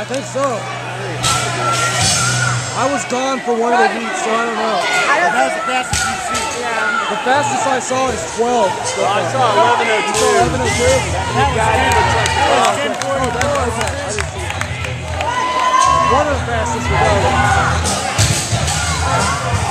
think so. I was gone for one of the heats, so I don't know. That was the fastest you've seen. Yeah. The fastest I saw is 12. So I saw 11:02. 11:02? One of the fastest we got.